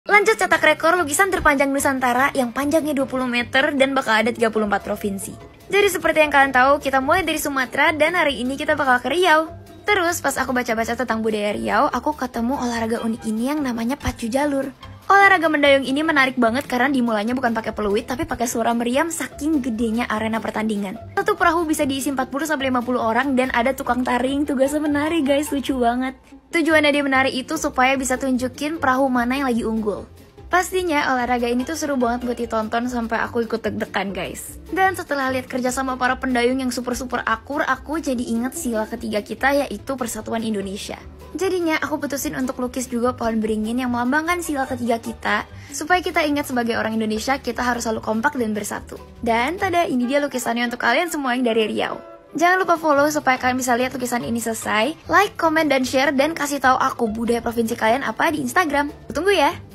Lanjut cetak rekor lukisan terpanjang Nusantara yang panjangnya 20 meter dan bakal ada 34 provinsi. Jadi seperti yang kalian tahu, kita mulai dari Sumatera dan hari ini kita bakal ke Riau. Terus pas aku baca-baca tentang budaya Riau, aku ketemu olahraga unik ini yang namanya pacu jalur. Olahraga mendayung ini menarik banget karena dimulainya bukan pakai peluit tapi pakai suara meriam saking gedenya arena pertandingan. Satu perahu bisa diisi 40-50 orang dan ada tukang taring, tugasnya menari guys, lucu banget. Tujuannya dia menari itu supaya bisa tunjukin perahu mana yang lagi unggul. Pastinya olahraga ini tuh seru banget buat ditonton sampai aku ikut deg-degan guys. Dan setelah lihat kerja sama para pendayung yang super-super akur, aku jadi inget sila ketiga kita yaitu Persatuan Indonesia. Jadinya aku putusin untuk lukis juga pohon beringin yang melambangkan sila ketiga kita. Supaya kita ingat sebagai orang Indonesia, kita harus selalu kompak dan bersatu. Dan tada, ini dia lukisannya untuk kalian semua yang dari Riau. Jangan lupa follow supaya kalian bisa lihat lukisan ini selesai. Like, comment, dan share, dan kasih tahu aku budaya provinsi kalian apa di Instagram. Tunggu ya!